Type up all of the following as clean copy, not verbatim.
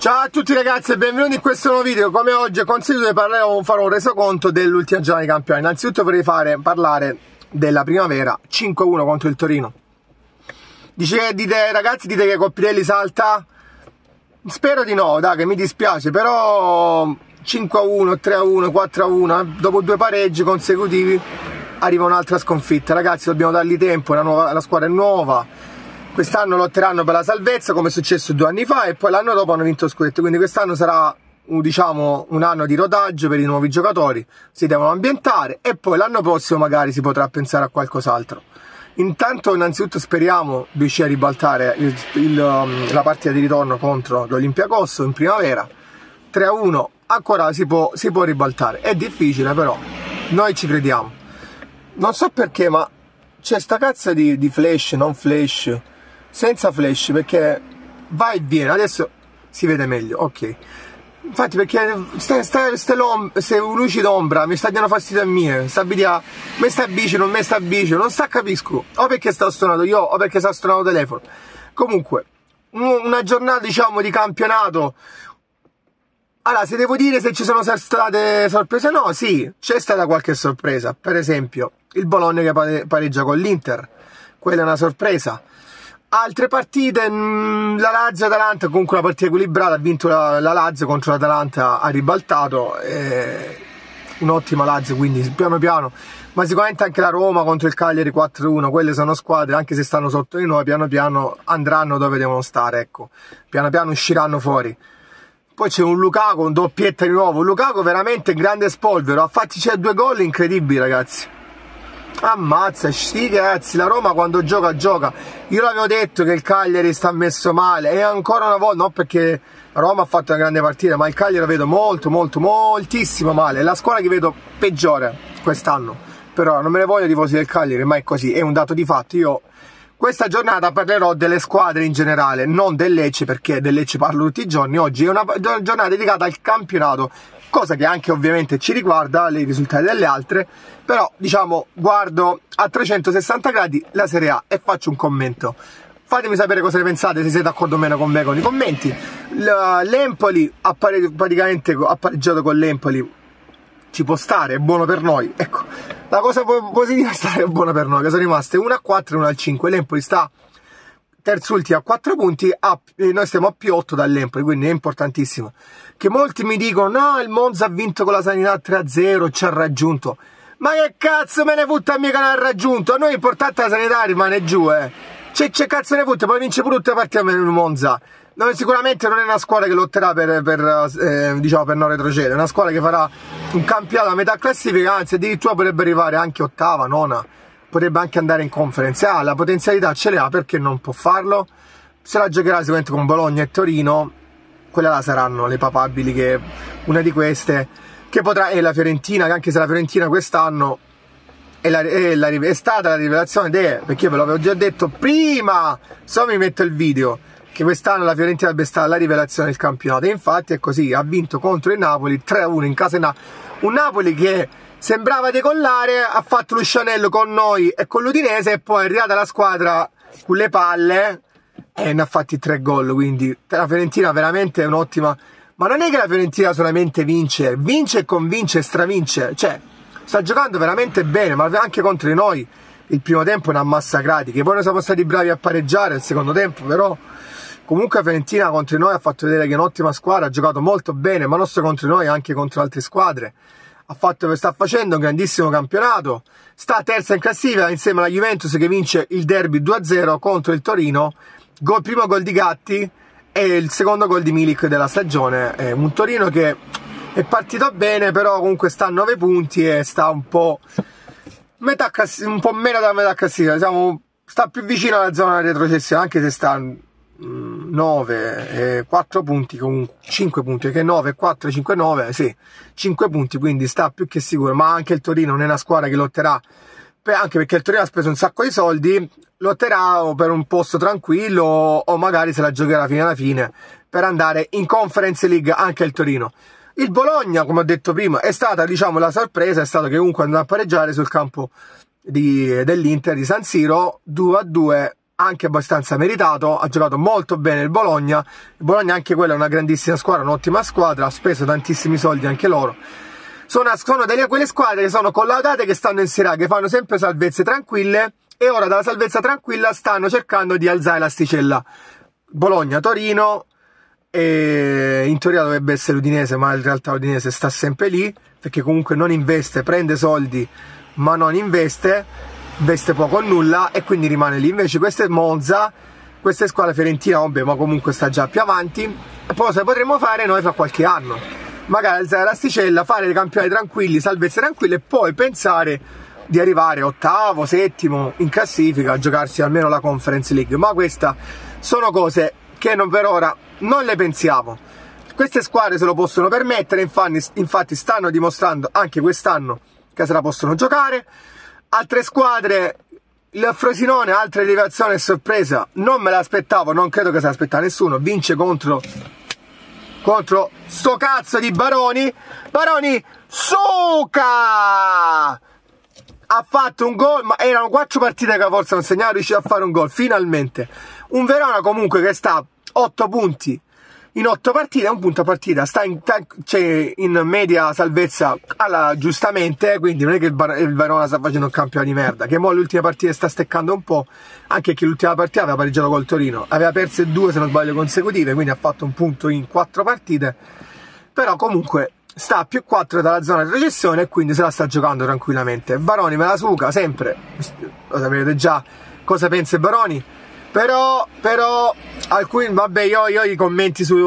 Ciao a tutti ragazzi e benvenuti in questo nuovo video. Come oggi ho consigliato di farò un resoconto dell'ultima giornata di campionato. Innanzitutto vorrei parlare della primavera 5-1 contro il Torino. Ragazzi, dite che Coppitelli salta? Spero di no, dai, che mi dispiace, però 5-1, 3-1, 4-1, dopo due pareggi consecutivi arriva un'altra sconfitta. Ragazzi, dobbiamo dargli tempo, la squadra è nuova. Quest'anno lotteranno per la salvezza come è successo 2 anni fa e poi l'anno dopo hanno vinto lo scudetto, quindi quest'anno sarà un anno di rodaggio per i nuovi giocatori, si devono ambientare e poi l'anno prossimo magari si potrà pensare a qualcos'altro. Intanto innanzitutto speriamo di riuscire a ribaltare la partita di ritorno contro l'Olympiakos in primavera. 3-1 ancora si può ribaltare, è difficile però noi ci crediamo. Non so perché ma c'è sta cazzo di flash, non flash, senza flash, perché va e viene, adesso si vede meglio, ok. Infatti perché queste luci d'ombra mi sta dando fastidio a me, me sta vicino, non me sta vicino, non sta capisco, o perché sta suonato io o perché sta suonato il telefono. Comunque, una giornata diciamo di campionato. Allora, se devo dire se ci sono state sorprese, no, sì, c'è stata qualche sorpresa, per esempio il Bologna che pareggia con l'Inter, quella è una sorpresa. Altre partite, la Lazio-Atalanta, comunque una partita equilibrata, ha vinto la Lazio contro l'Atalanta, ha ribaltato, un'ottima Lazio, quindi piano piano, ma sicuramente anche la Roma contro il Cagliari 4-1, quelle sono squadre, anche se stanno sotto di noi, piano piano andranno dove devono stare, ecco, piano piano usciranno fuori. Poi c'è un Lukaku, un doppietta di nuovo, un Lukaku veramente grande spolvero, ha fatti 2 gol incredibili ragazzi. Ammazza, sti cazzi, la Roma quando gioca, gioca. Io l'avevo detto che il Cagliari sta messo male e ancora una volta, non perché la Roma ha fatto una grande partita, ma il Cagliari lo vedo moltissimo male. È la squadra che vedo peggiore quest'anno. Però non me ne voglio tifosi del Cagliari, ma è così, è un dato di fatto. Io questa giornata parlerò delle squadre in generale, non del Lecce, perché del Lecce parlo tutti i giorni. Oggi è una giornata dedicata al campionato, cosa che anche ovviamente ci riguarda, i risultati delle altre, però diciamo guardo a 360 gradi la Serie A e faccio un commento. Fatemi sapere cosa ne pensate, se siete d'accordo o meno con me con i commenti. L'Empoli ha praticamente pareggiato con l'Empoli, ci può stare, è buono per noi, ecco, la cosa positiva è buona per noi, che sono rimaste 1-4 e 1-5, l'Empoli sta terzultima a 4 punti, noi stiamo a più 8 dall'Empoli, quindi è importantissimo. Che molti mi dicono, no, il Monza ha vinto con la Sanità 3-0, ci ha raggiunto. Ma che cazzo me ne fotte a mio canale raggiunto? A noi è importante la Sanità rimane giù, C'è cazzo ne fotte, poi vince pure tutte le partite il Monza. Sicuramente non è una squadra che lotterà per non retrocedere, è una squadra che farà un campionato a metà classifica, anzi addirittura potrebbe arrivare anche ottava, nona, potrebbe anche andare in conference, la potenzialità ce l'ha, perché non può farlo? Se la giocherà sicuramente con Bologna e Torino, quelle là saranno le papabili, che una di queste, che potrà, è la Fiorentina, che anche se la Fiorentina quest'anno è stata la rivelazione, perché io ve l'avevo già detto prima, mi metto il video, che quest'anno la Fiorentina sarebbe stata la rivelazione del campionato, e infatti è così, ha vinto contro il Napoli 3-1 in casa, un Napoli che sembrava decollare, ha fatto lo scianello con noi e con l'Udinese e poi è arrivata la squadra con le palle e ne ha fatti 3 gol, quindi la Fiorentina veramente è un'ottima, ma non è che la Fiorentina solamente vince e convince e stravince, cioè sta giocando veramente bene, ma anche contro di noi il primo tempo ne ha massacrati, che poi noi siamo stati bravi a pareggiare il secondo tempo, però comunque la Fiorentina contro di noi ha fatto vedere che è un'ottima squadra, ha giocato molto bene, ma non solo contro di noi, anche contro altre squadre. Sta facendo un grandissimo campionato, sta terza in classifica insieme alla Juventus che vince il derby 2-0 contro il Torino, primo gol di Gatti e il secondo gol di Milik della stagione. Un Torino che è partito bene, però comunque sta a 9 punti e sta un po' un po' meno da metà classifica, sta più vicino alla zona di retrocessione, anche se sta 9, 4 punti, comunque 5 punti, che 9, 4, 5, 9, sì, 5 punti, quindi sta più che sicuro, ma anche il Torino non è una squadra che lotterà, anche perché il Torino ha speso un sacco di soldi, lotterà per un posto tranquillo o magari se la giocherà fino alla fine per andare in Conference League anche il Torino. Il Bologna, come ho detto prima, è stata la sorpresa, è stato che comunque andò a pareggiare sul campo dell'Inter di San Siro 2-2 anche abbastanza meritato, ha giocato molto bene il Bologna anche quella è una grandissima squadra, un'ottima squadra, ha speso tantissimi soldi anche loro. Sono quelle squadre che sono collaudate, che stanno in Serie A, che fanno sempre salvezze tranquille, e ora dalla salvezza tranquilla stanno cercando di alzare l'asticella. Bologna, Torino, e in teoria dovrebbe essere l'Udinese, ma in realtà l'Udinese sta sempre lì, perché comunque non investe, prende soldi ma non investe poco o nulla, e quindi rimane lì. Invece questa è Monza, questa è squadra fiorentina, vabbè, ma comunque sta già più avanti, e poi cosa potremmo fare noi fra qualche anno? Magari alzare l'asticella, fare dei campionati tranquilli, salvezze tranquille, e poi pensare di arrivare ottavo, settimo in classifica, a giocarsi almeno la Conference League. Ma queste sono cose che per ora non le pensiamo. Queste squadre se lo possono permettere, infatti stanno dimostrando anche quest'anno che se la possono giocare. Altre squadre, il Frosinone, altra elevazione e sorpresa, non me l'aspettavo, non credo che se l'aspettasse nessuno, vince contro sto cazzo di Baroni Suca! Ha fatto un gol, ma erano 4 partite che forse non segnava, riuscito a fare un gol, finalmente. Un Verona comunque che sta a 8 punti in 8 partite, un punto a partita, sta in media salvezza giustamente, quindi non è che il Verona sta facendo un campionato di merda, che mo' l'ultima partita sta steccando un po', anche che l'ultima partita aveva pareggiato col Torino, aveva perso 2 se non sbaglio consecutive, quindi ha fatto un punto in 4 partite, però comunque sta a più 4 dalla zona di recessione, e quindi se la sta giocando tranquillamente. Baroni me la suca sempre, lo sapete già cosa pensa Baroni. Però alcuni, vabbè, io i commenti su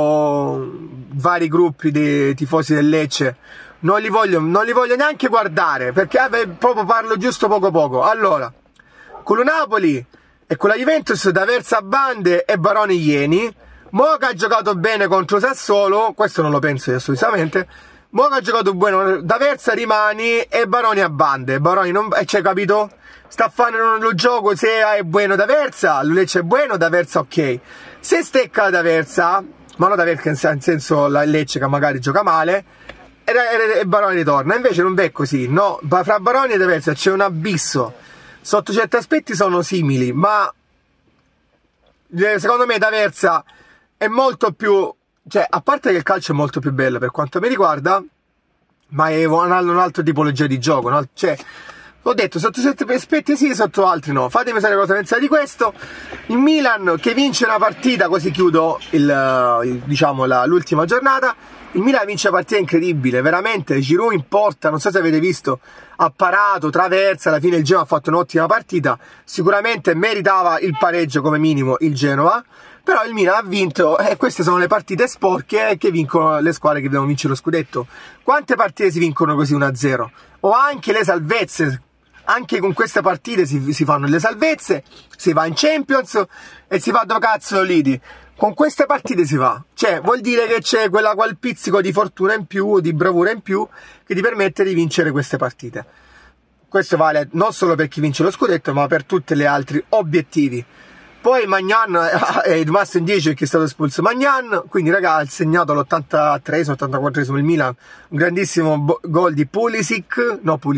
vari gruppi di tifosi del Lecce non li voglio neanche guardare, perché proprio parlo giusto poco. Allora, con lo Napoli e con la Juventus D'Aversa a bande e Baroni ieni, Moca ha giocato bene contro Sassuolo, questo non lo penso io assolutamente. Moca ha giocato bene, D'Aversa rimani e Baroni a bande. Baroni non, cioè, capito? Sta facendo lo gioco, se è buono D'Aversa, Lecce è buono, D'Aversa ok. Se stecca la D'Aversa, ma non D'Aversa in senso la Lecce che magari gioca male, e Baroni ritorna. Invece non è così, no? Fra Baroni e D'Aversa c'è un abisso. Sotto certi aspetti sono simili, ma secondo me D'Aversa è molto più, cioè, a parte che il calcio è molto più bello per quanto mi riguarda, ma è un'altra tipologia di gioco, no? Cioè, ho detto, sotto certi aspetti sì, sotto altri no. Fatemi sapere cosa pensate di questo. Il Milan che vince una partita, così chiudo diciamo l'ultima giornata. Il Milan vince una partita incredibile, veramente. Giroud in porta, non so se avete visto, ha parato, traversa, alla fine il Genoa ha fatto un'ottima partita. Sicuramente meritava il pareggio come minimo il Genoa, però il Milan ha vinto, e queste sono le partite sporche che vincono le squadre che devono vincere lo scudetto. Quante partite si vincono così 1-0? O anche le salvezze. Anche con queste partite si fanno le salvezze, si va in Champions e si fa dove cazzo liti. Con queste partite si va. Cioè, vuol dire che c'è quel pizzico di fortuna in più, di bravura in più, che ti permette di vincere queste partite. Questo vale non solo per chi vince lo scudetto, ma per tutti gli altri obiettivi. Poi Magnan è rimasto in 10 perché è stato espulso Magnan, quindi raga, ha segnato l'83-84 il Milan, un grandissimo gol di Pulisic,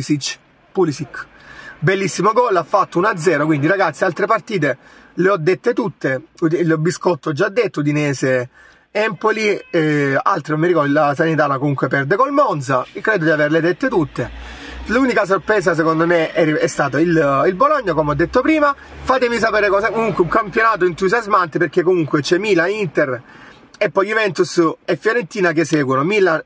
bellissimo gol, ha fatto 1-0, quindi ragazzi altre partite le ho dette tutte, il biscotto ho già detto, Udinese, Empoli, altre non mi ricordo, la Sanitana comunque perde col Monza, credo di averle dette tutte. L'unica sorpresa secondo me è stato il Bologna, come ho detto prima. Fatemi sapere cosa, comunque un campionato entusiasmante, perché comunque c'è Milan, Inter e poi Juventus e Fiorentina che seguono. Milan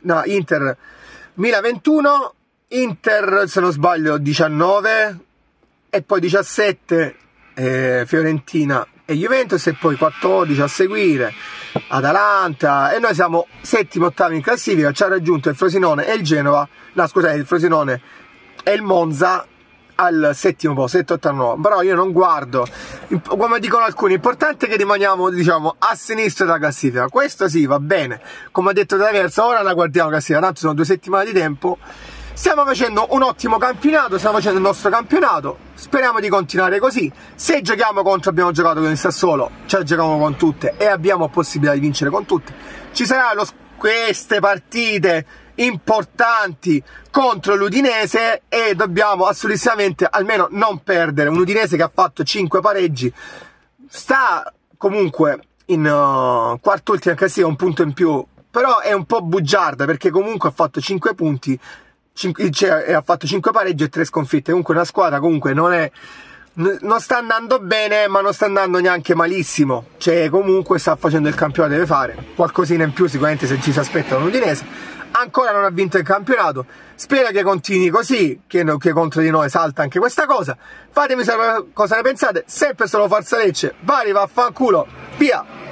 21, Inter se non sbaglio 19 e poi 17 Fiorentina e Juventus, e poi 14 a seguire Atalanta, e noi siamo settimi, ottavi in classifica. Ci ha raggiunto il Frosinone e il Genova, no scusate, il Frosinone e il Monza al settimo posto, 7, 8, 9. Però io non guardo, come dicono alcuni, l'importante è che rimaniamo, diciamo, a sinistra della classifica. Questo sì, va bene, come ha detto D'Aversa, ora la guardiamo la classifica, tanto sono 2 settimane di tempo. Stiamo facendo un ottimo campionato, stiamo facendo il nostro campionato, speriamo di continuare così. Se giochiamo contro, abbiamo giocato con il Sassuolo, ce la giochiamo con tutte e abbiamo possibilità di vincere con tutte. Ci saranno queste partite importanti contro l'Udinese e dobbiamo assolutamente almeno non perdere. Un Udinese che ha fatto 5 pareggi, sta comunque in quart'ultima in classifica, un punto in più, però è un po' bugiarda perché comunque ha fatto 5 punti, ha fatto 5 pareggi e 3 sconfitte. Comunque una squadra comunque non sta andando bene, ma non sta andando neanche malissimo, cioè comunque sta facendo il campionato, deve fare qualcosina in più sicuramente se ci si aspetta un Udinese. Ancora non ha vinto il campionato, spero che continui così, che contro di noi salta anche questa cosa. Fatemi sapere cosa ne pensate, sempre solo Forza Lecce, vai, vaffanculo, via!